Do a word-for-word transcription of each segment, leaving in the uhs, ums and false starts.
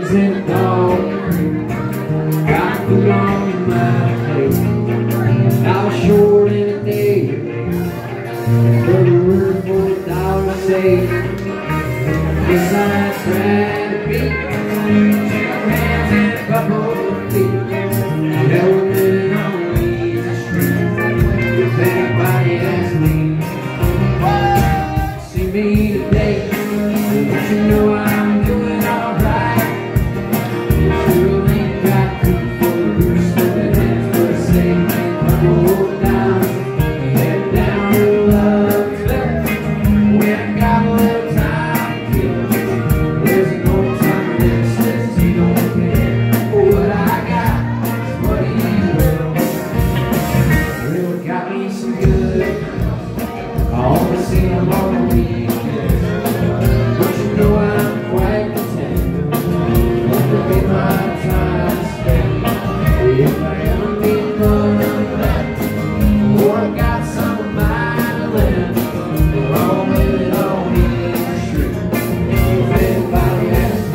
eggs and dog cream. Got food on my plate. I was short in a day, but the word for a dollar saved. Yes, I tried to beat two hands and a couple of feet. Helping on the street. If anybody asks me, see me today, don't you know I'm doing alright? Still ain't got food for the roost of the hands, but I say, I'm hold down, head down to love's left. When I got a little time to kill, there's an old timer that says he don't care. What I got is what he will. Well, it got me some good. I always see him on the weekend. But you know I'm quite content. That would be my time spent. If I ever need money left, or I got some of mine left, I'll live it on the street. If anybody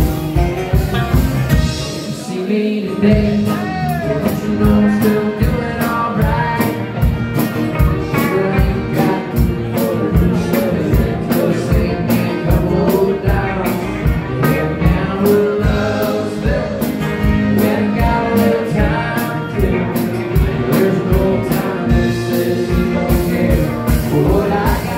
asks me, see me today, don't you know I'm still doing alright? Sure ain't got for the roost of his head, but save me a couple of dollars. Head down with love's left. When I got a little time to kill, there's no time that says you don't care. What I got